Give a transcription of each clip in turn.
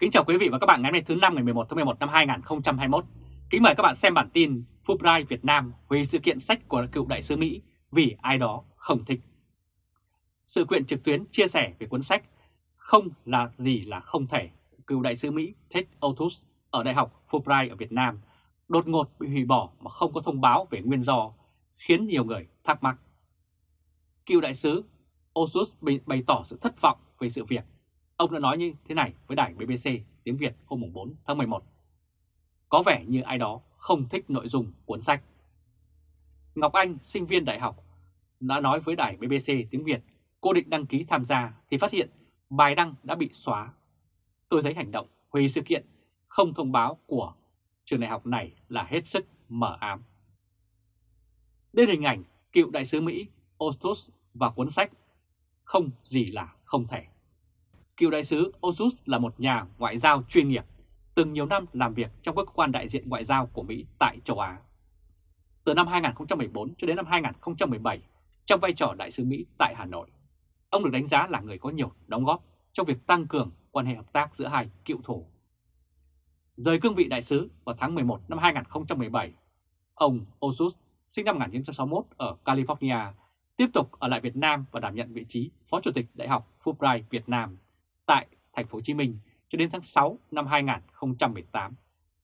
Kính chào quý vị và các bạn ngày hôm nay thứ năm ngày 11 tháng 11 năm 2021. Kính mời các bạn xem bản tin Fulbright Việt Nam hủy sự kiện sách của cựu đại sứ Mỹ vì ai đó không thích. Sự kiện trực tuyến chia sẻ về cuốn sách Không là gì là không thể, cựu đại sứ Mỹ Ted Otus ở Đại học Fulbright ở Việt Nam đột ngột bị hủy bỏ mà không có thông báo về nguyên do, khiến nhiều người thắc mắc. Cựu đại sứ Otus bày tỏ sự thất vọng về sự việc. Ông đã nói như thế này với đài BBC tiếng Việt hôm 4 tháng 11. Có vẻ như ai đó không thích nội dung cuốn sách. Ngọc Anh, sinh viên đại học, đã nói với đài BBC tiếng Việt cô định đăng ký tham gia thì phát hiện bài đăng đã bị xóa. Tôi thấy hành động hủy sự kiện không thông báo của trường đại học này là hết sức mờ ám. Đây là hình ảnh cựu đại sứ Mỹ Otus và cuốn sách Không gì là không thể. Cựu đại sứ Otus là một nhà ngoại giao chuyên nghiệp, từng nhiều năm làm việc trong các cơ quan đại diện ngoại giao của Mỹ tại châu Á. Từ năm 2014 cho đến năm 2017, trong vai trò đại sứ Mỹ tại Hà Nội, ông được đánh giá là người có nhiều đóng góp trong việc tăng cường quan hệ hợp tác giữa hai cựu thù. Rời cương vị đại sứ vào tháng 11 năm 2017, ông Otus, sinh năm 1961 ở California, tiếp tục ở lại Việt Nam và đảm nhận vị trí Phó Chủ tịch Đại học Fulbright Việt Nam tại Thành phố Hồ Chí Minh cho đến tháng 6 năm 2018.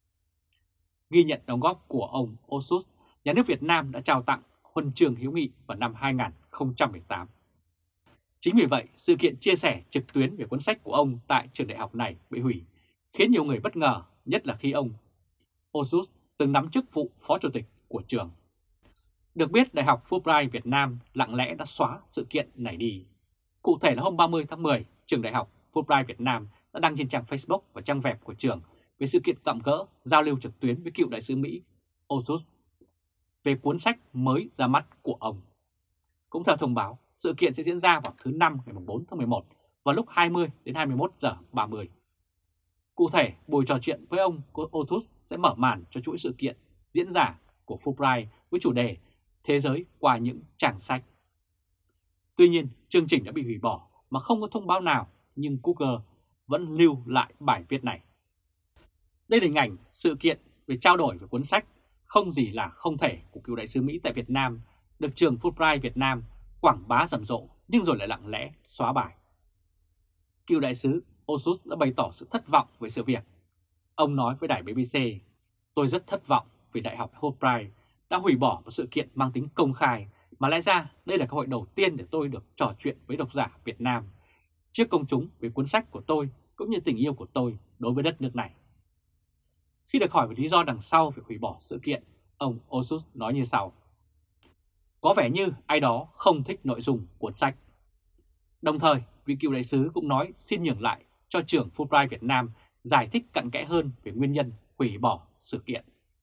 Ghi nhận đóng góp của ông Otus, Nhà nước Việt Nam đã trao tặng huân chương hữu nghị vào năm 2018. Chính vì vậy, sự kiện chia sẻ trực tuyến về cuốn sách của ông tại trường đại học này bị hủy, khiến nhiều người bất ngờ, nhất là khi ông Otus từng nắm chức vụ Phó Chủ tịch của trường. Được biết, Đại học Fulbright Việt Nam lặng lẽ đã xóa sự kiện này đi. Cụ thể là hôm 30 tháng 10, trường Đại học Fulbright Việt Nam đã đăng trên trang Facebook và trang web của trường về sự kiện tạm gỡ giao lưu trực tuyến với cựu đại sứ Mỹ Otus về cuốn sách mới ra mắt của ông. Cũng theo thông báo, sự kiện sẽ diễn ra vào thứ Năm ngày 4 tháng 11 vào lúc 20 đến 21 giờ 30. Cụ thể, buổi trò chuyện với ông Otus sẽ mở màn cho chuỗi sự kiện diễn giả của Fulbright với chủ đề Thế giới qua những trang sách. Tuy nhiên, chương trình đã bị hủy bỏ mà không có thông báo nào, nhưng Google vẫn lưu lại bài viết này. Đây là hình ảnh sự kiện về trao đổi về cuốn sách Không gì là không thể của cựu đại sứ Mỹ tại Việt Nam, được trường Fulbright Việt Nam quảng bá rầm rộ nhưng rồi lại lặng lẽ xóa bài. Cựu đại sứ Otus đã bày tỏ sự thất vọng về sự việc. Ông nói với đài BBC, tôi rất thất vọng vì Đại học Fulbright đã hủy bỏ một sự kiện mang tính công khai, mà lẽ ra đây là cơ hội đầu tiên để tôi được trò chuyện với độc giả Việt Nam trước công chúng về cuốn sách của tôi cũng như tình yêu của tôi đối với đất nước này. Khi được hỏi về lý do đằng sau việc hủy bỏ sự kiện, ông Otus nói như sau. Có vẻ như ai đó không thích nội dung cuốn sách. Đồng thời, vị cựu đại sứ cũng nói xin nhường lại cho trường Fulbright Việt Nam giải thích cặn kẽ hơn về nguyên nhân hủy bỏ sự kiện.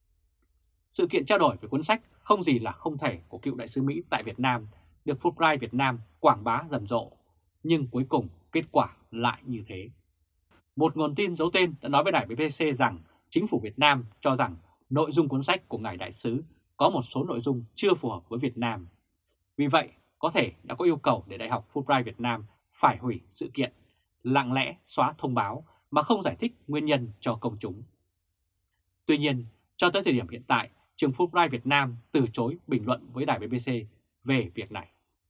Sự kiện trao đổi về cuốn sách Không gì là không thể của cựu đại sứ Mỹ tại Việt Nam được Fulbright Việt Nam quảng bá rầm rộ, nhưng cuối cùng kết quả lại như thế. Một nguồn tin giấu tên đã nói với đài BBC rằng chính phủ Việt Nam cho rằng nội dung cuốn sách của ngài đại sứ có một số nội dung chưa phù hợp với Việt Nam. Vì vậy, có thể đã có yêu cầu để Đại học Fulbright Việt Nam phải hủy sự kiện, lặng lẽ xóa thông báo mà không giải thích nguyên nhân cho công chúng. Tuy nhiên, cho tới thời điểm hiện tại, trường Fulbright Việt Nam từ chối bình luận với đài BBC về việc này.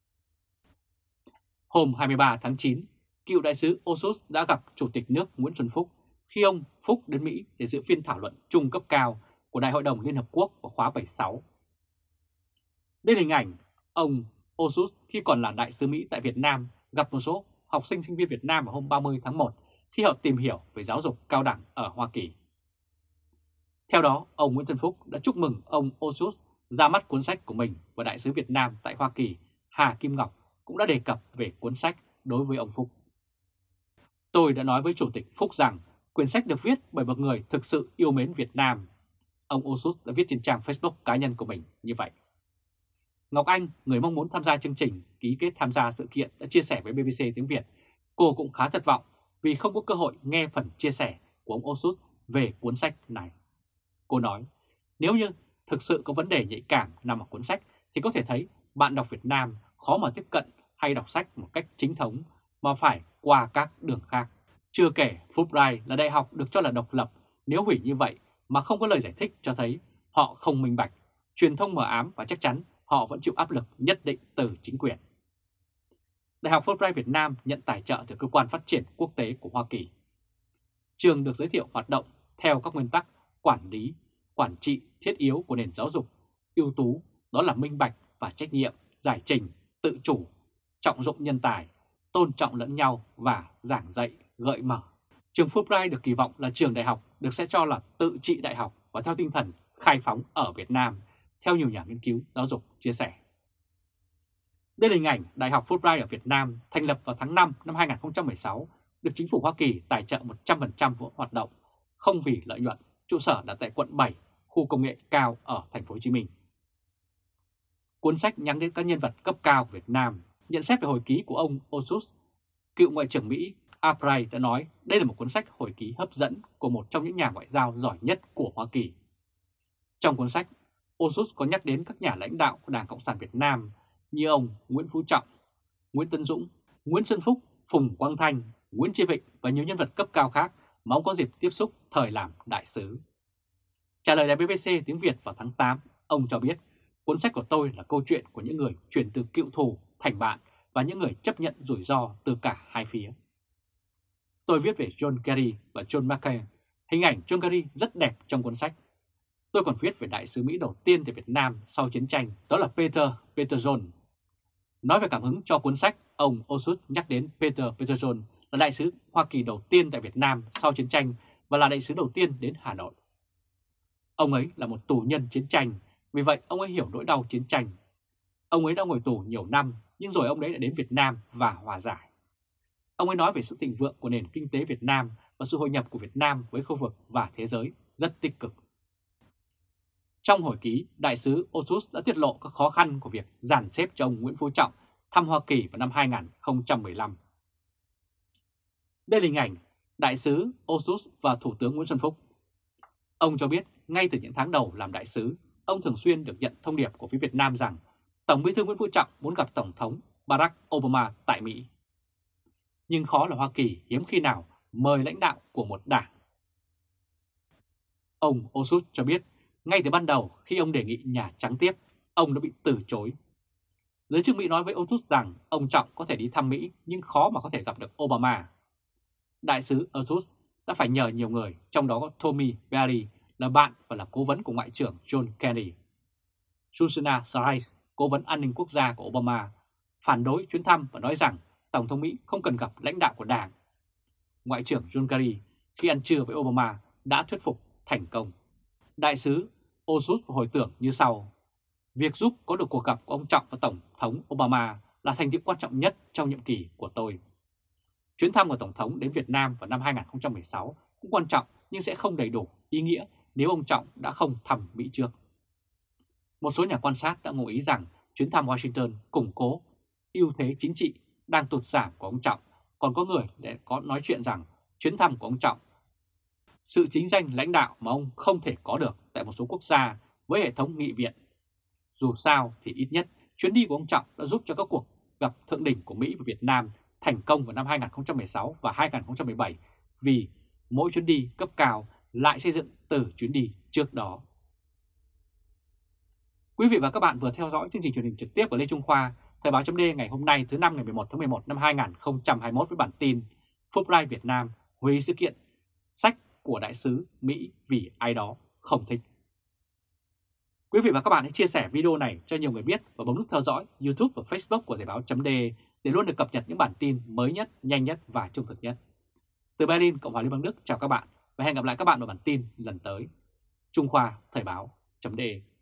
Hôm 23 tháng 9, cựu đại sứ Otus đã gặp Chủ tịch nước Nguyễn Xuân Phúc khi ông Phúc đến Mỹ để dự phiên thảo luận chung cấp cao của Đại hội đồng Liên Hợp Quốc vào khóa 76. Đây là hình ảnh ông Otus khi còn là đại sứ Mỹ tại Việt Nam gặp một số học sinh sinh viên Việt Nam vào hôm 30 tháng 1 khi họ tìm hiểu về giáo dục cao đẳng ở Hoa Kỳ. Theo đó, ông Nguyễn Xuân Phúc đã chúc mừng ông Otus ra mắt cuốn sách của mình và đại sứ Việt Nam tại Hoa Kỳ Hà Kim Ngọc cũng đã đề cập về cuốn sách đối với ông Phúc. Tôi đã nói với Chủ tịch Phúc rằng quyển sách được viết bởi một người thực sự yêu mến Việt Nam. Ông Otus đã viết trên trang Facebook cá nhân của mình như vậy. Ngọc Anh, người mong muốn tham gia chương trình ký kết tham gia sự kiện, đã chia sẻ với BBC tiếng Việt. Cô cũng khá thất vọng vì không có cơ hội nghe phần chia sẻ của ông Otus về cuốn sách này. Cô nói, nếu như thực sự có vấn đề nhạy cảm nằm ở cuốn sách thì có thể thấy bạn đọc Việt Nam khó mà tiếp cận hay đọc sách một cách chính thống mà phải qua các đường khác. Chưa kể Fulbright là đại học được cho là độc lập, nếu hủy như vậy mà không có lời giải thích cho thấy họ không minh bạch, truyền thông mờ ám và chắc chắn họ vẫn chịu áp lực nhất định từ chính quyền. Đại học Fulbright Việt Nam nhận tài trợ từ Cơ quan Phát triển Quốc tế của Hoa Kỳ. Trường được giới thiệu hoạt động theo các nguyên tắc quản lý, quản trị thiết yếu của nền giáo dục ưu tú, đó là minh bạch và trách nhiệm, giải trình, tự chủ, trọng dụng nhân tài, tôn trọng lẫn nhau và giảng dạy gợi mở. Trường Fulbright được kỳ vọng là trường đại học được sẽ cho là tự trị đại học và theo tinh thần khai phóng ở Việt Nam, theo nhiều nhà nghiên cứu giáo dục chia sẻ. Đây là hình ảnh Đại học Fulbright ở Việt Nam thành lập vào tháng 5 năm 2016, được chính phủ Hoa Kỳ tài trợ 100% vốn hoạt động, không vì lợi nhuận, trụ sở đặt tại quận 7, khu công nghệ cao ở thành phố Hồ Chí Minh. Cuốn sách nhắm đến các nhân vật cấp cao của Việt Nam, nhận xét về hồi ký của ông Osus, cựu Ngoại trưởng Mỹ Albright đã nói đây là một cuốn sách hồi ký hấp dẫn của một trong những nhà ngoại giao giỏi nhất của Hoa Kỳ. Trong cuốn sách, Osus có nhắc đến các nhà lãnh đạo của Đảng Cộng sản Việt Nam như ông Nguyễn Phú Trọng, Nguyễn Tấn Dũng, Nguyễn Xuân Phúc, Phùng Quang Thanh, Nguyễn Chí Vịnh và nhiều nhân vật cấp cao khác mà ông có dịp tiếp xúc thời làm đại sứ. Trả lời đài BBC tiếng Việt vào tháng 8, ông cho biết cuốn sách của tôi là câu chuyện của những người chuyển từ cựu thù thành bạn và những người chấp nhận rủi ro từ cả hai phía. Tôi viết về John Kerry và John McCain. Hình ảnh John Kerry rất đẹp trong cuốn sách. Tôi còn viết về đại sứ Mỹ đầu tiên tại Việt Nam sau chiến tranh, đó là Peter Peterson. Nói về cảm hứng cho cuốn sách, ông Osus nhắc đến Peter Peterson là đại sứ Hoa Kỳ đầu tiên tại Việt Nam sau chiến tranh và là đại sứ đầu tiên đến Hà Nội. Ông ấy là một tù nhân chiến tranh, vì vậy ông ấy hiểu nỗi đau chiến tranh. Ông ấy đã ngồi tù nhiều năm, nhưng rồi ông ấy đã đến Việt Nam và hòa giải. Ông ấy nói về sự thịnh vượng của nền kinh tế Việt Nam và sự hội nhập của Việt Nam với khu vực và thế giới rất tích cực. Trong hồi ký, đại sứ Osus đã tiết lộ các khó khăn của việc dàn xếp cho ông Nguyễn Phú Trọng thăm Hoa Kỳ vào năm 2015. Đây là hình ảnh đại sứ Osus và Thủ tướng Nguyễn Xuân Phúc. Ông cho biết ngay từ những tháng đầu làm đại sứ, ông thường xuyên được nhận thông điệp của phía Việt Nam rằng Tổng Bí thư Nguyễn Phú Trọng muốn gặp Tổng thống Barack Obama tại Mỹ. Nhưng khó là Hoa Kỳ hiếm khi nào mời lãnh đạo của một đảng. Ông Osus cho biết ngay từ ban đầu khi ông đề nghị Nhà Trắng tiếp, ông đã bị từ chối. Giới chức Mỹ nói với Osus rằng ông Trọng có thể đi thăm Mỹ nhưng khó mà có thể gặp được Obama. Đại sứ Osus đã phải nhờ nhiều người, trong đó có Tommy Berry là bạn và là cố vấn của Ngoại trưởng John Kennedy. Susanna Rice, cố vấn an ninh quốc gia của Obama, phản đối chuyến thăm và nói rằng Tổng thống Mỹ không cần gặp lãnh đạo của đảng. Ngoại trưởng John Kerry khi ăn trưa với Obama đã thuyết phục thành công. Đại sứ Osus hồi tưởng như sau: việc giúp có được cuộc gặp của ông Trọng và Tổng thống Obama là thành tựu quan trọng nhất trong nhiệm kỳ của tôi. Chuyến thăm của Tổng thống đến Việt Nam vào năm 2016 cũng quan trọng nhưng sẽ không đầy đủ ý nghĩa nếu ông Trọng đã không thăm Mỹ trước. Một số nhà quan sát đã ngụ ý rằng chuyến thăm Washington củng cố ưu thế chính trị đang tụt giảm của ông Trọng, còn có người để có nói chuyện rằng chuyến thăm của ông Trọng sự chính danh lãnh đạo mà ông không thể có được tại một số quốc gia với hệ thống nghị viện. Dù sao thì ít nhất chuyến đi của ông Trọng đã giúp cho các cuộc gặp thượng đỉnh của Mỹ và Việt Nam thành công vào năm 2016 và 2017 vì mỗi chuyến đi cấp cao lại xây dựng từ chuyến đi trước đó. Quý vị và các bạn vừa theo dõi chương trình truyền hình trực tiếp của Lê Trung Khoa, Thời báo chấm ngày hôm nay thứ Năm ngày 11 tháng 11 năm 2021 với bản tin Fulbright Việt Nam hủy sự kiện sách của đại sứ Mỹ vì ai đó không thích. Quý vị và các bạn hãy chia sẻ video này cho nhiều người biết và bấm nút theo dõi YouTube và Facebook của Thời báo chấm để luôn được cập nhật những bản tin mới nhất, nhanh nhất và trung thực nhất. Từ Berlin, Cộng hòa Liên bang Đức chào các bạn và hẹn gặp lại các bạn vào bản tin lần tới. Trung Khoa Thời báo chấm